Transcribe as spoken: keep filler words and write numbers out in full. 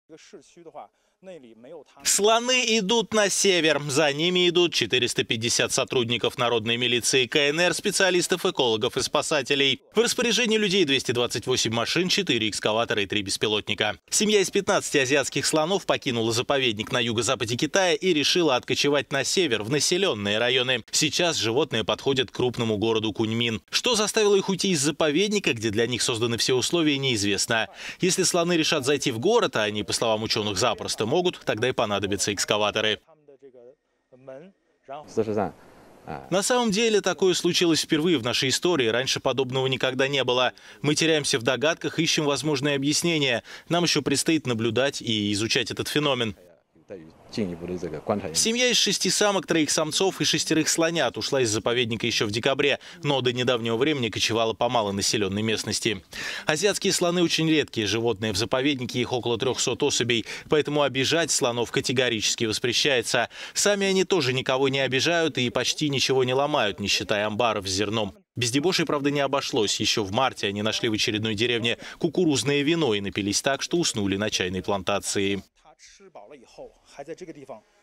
Слоны идут на север. За ними идут четыреста пятьдесят сотрудников народной милиции КНР, специалистов, экологов и спасателей. В распоряжении людей двести двадцать восемь машин, четыре экскаватора и три беспилотника. Семья из пятнадцати азиатских слонов покинула заповедник на юго-западе Китая и решила откочевать на север, в населенные районы. Сейчас животные подходят к крупному городу Куньмин. Что заставило их уйти из заповедника, где для них созданы все условия, неизвестно. Если слоны решат зайти в город, а они, по словам ученых, запросто могут, тогда и понадобятся экскаваторы. На самом деле такое случилось впервые в нашей истории. Раньше подобного никогда не было. Мы теряемся в догадках, ищем возможные объяснения. Нам еще предстоит наблюдать и изучать этот феномен. Семья из шести самок, троих самцов и шестерых слонят ушла из заповедника еще в декабре, но до недавнего времени кочевала по малонаселенной местности. Азиатские слоны очень редкие животные. В заповеднике их около трёхсот особей, поэтому обижать слонов категорически воспрещается. Сами они тоже никого не обижают и почти ничего не ломают, не считая амбаров с зерном. Без дебошей, правда, не обошлось. Еще в марте они нашли в очередной деревне кукурузное вино и напились так, что уснули на чайной плантации.